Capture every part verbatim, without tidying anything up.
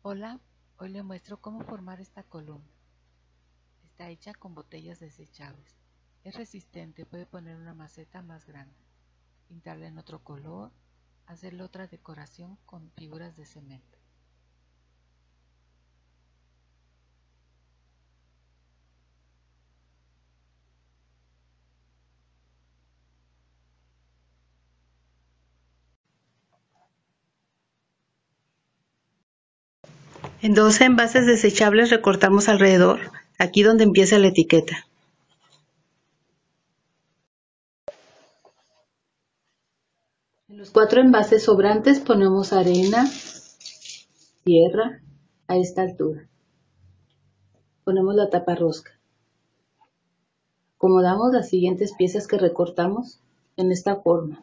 Hola, hoy le muestro cómo formar esta columna. Está hecha con botellas desechables. Es resistente, puede poner una maceta más grande, pintarla en otro color, hacerle otra decoración con figuras de cemento. En dos envases desechables recortamos alrededor, aquí donde empieza la etiqueta. En los cuatro envases sobrantes ponemos arena, tierra, a esta altura. Ponemos la tapa rosca. Acomodamos las siguientes piezas que recortamos en esta forma.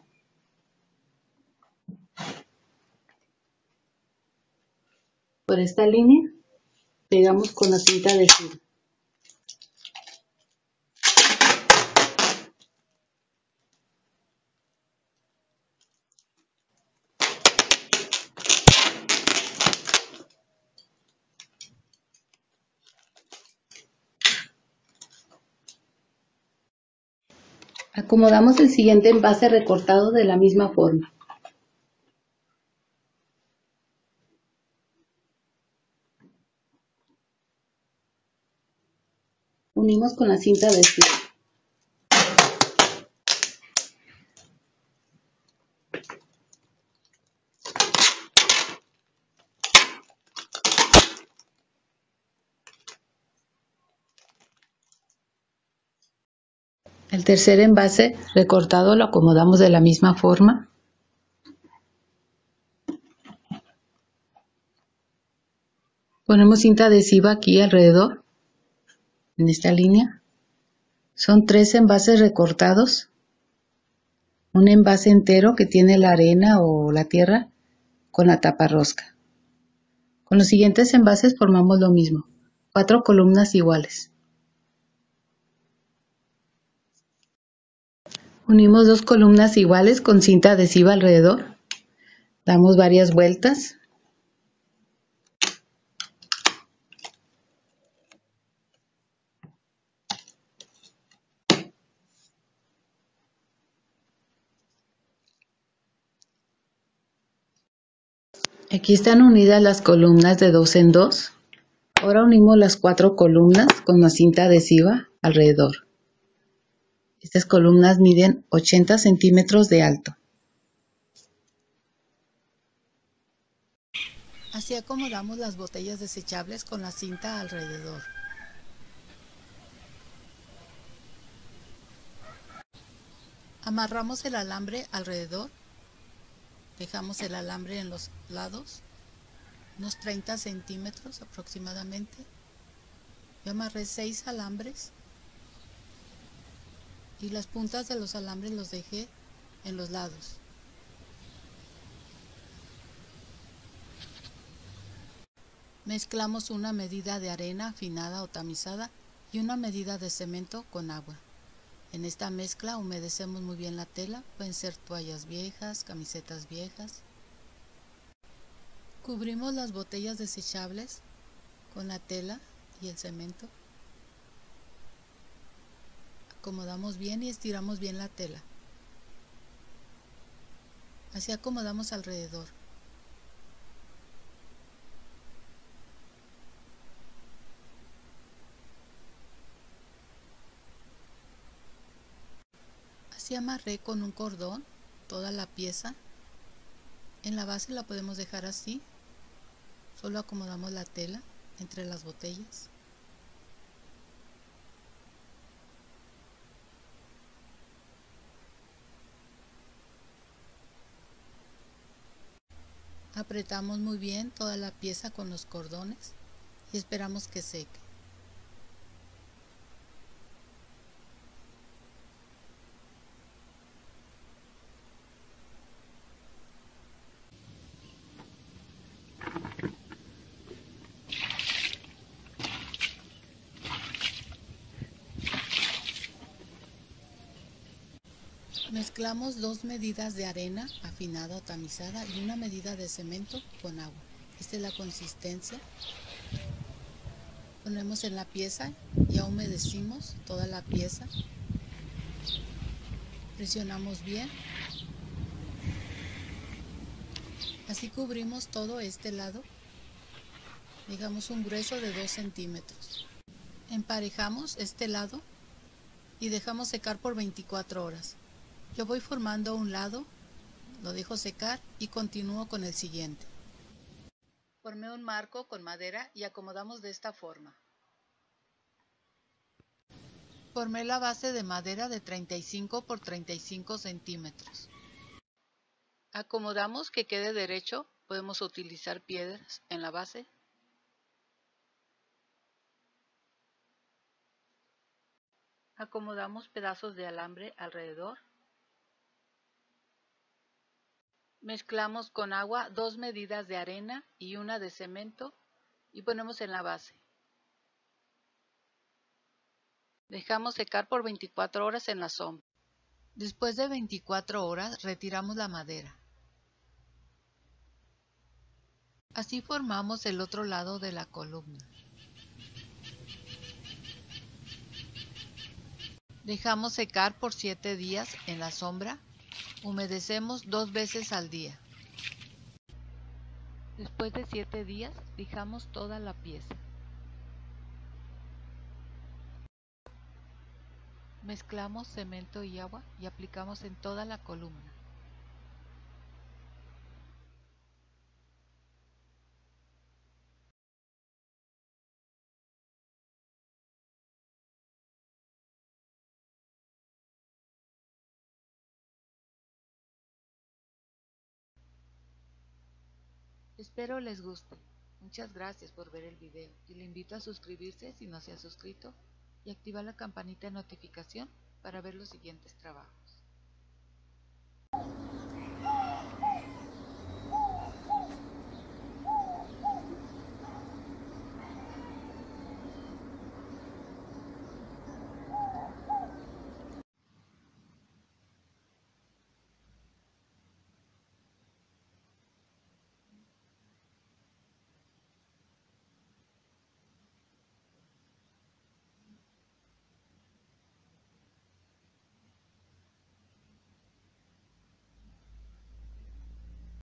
Por esta línea pegamos con la cinta adhesiva. Acomodamos el siguiente envase recortado de la misma forma. Unimos con la cinta adhesiva. El tercer envase recortado lo acomodamos de la misma forma. Ponemos cinta adhesiva aquí alrededor, en esta línea. Son tres envases recortados. Un envase entero que tiene la arena o la tierra con la tapa rosca. Con los siguientes envases formamos lo mismo, cuatro columnas iguales. Unimos dos columnas iguales con cinta adhesiva alrededor. Damos varias vueltas. Aquí están unidas las columnas de dos en dos. Ahora unimos las cuatro columnas con la cinta adhesiva alrededor. Estas columnas miden ochenta centímetros de alto. Así acomodamos las botellas desechables con la cinta alrededor. Amarramos el alambre alrededor. Dejamos el alambre en los lados, unos treinta centímetros aproximadamente. Yo amarré seis alambres y las puntas de los alambres los dejé en los lados. Mezclamos una medida de arena afinada o tamizada y una medida de cemento con agua. En esta mezcla humedecemos muy bien la tela, pueden ser toallas viejas, camisetas viejas. Cubrimos las botellas desechables con la tela y el cemento. Acomodamos bien y estiramos bien la tela. Así acomodamos alrededor. Así amarré con un cordón toda la pieza. En la base la podemos dejar así. Solo acomodamos la tela entre las botellas. Apretamos muy bien toda la pieza con los cordones y esperamos que seque. Mezclamos dos medidas de arena afinada o tamizada y una medida de cemento con agua. Esta es la consistencia. Ponemos en la pieza, ya humedecimos toda la pieza. Presionamos bien. Así cubrimos todo este lado. Dejamos un grueso de dos centímetros. Emparejamos este lado y dejamos secar por veinticuatro horas. Yo voy formando un lado, lo dejo secar y continúo con el siguiente. Formé un marco con madera y acomodamos de esta forma. Formé la base de madera de treinta y cinco por treinta y cinco centímetros. Acomodamos que quede derecho, podemos utilizar piedras en la base. Acomodamos pedazos de alambre alrededor. Mezclamos con agua dos medidas de arena y una de cemento y ponemos en la base. Dejamos secar por veinticuatro horas en la sombra. Después de veinticuatro horas retiramos la madera. Así formamos el otro lado de la columna. Dejamos secar por siete días en la sombra. Humedecemos dos veces al día. Después de siete días, fijamos toda la pieza. Mezclamos cemento y agua y aplicamos en toda la columna. Espero les guste. Muchas gracias por ver el video y le invito a suscribirse si no se ha suscrito y activar la campanita de notificación para ver los siguientes trabajos.